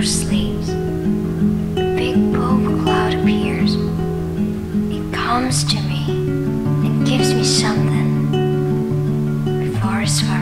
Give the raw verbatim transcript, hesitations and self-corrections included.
cloud sleeps, a big purple cloud appears. It comes to me and gives me something before it's far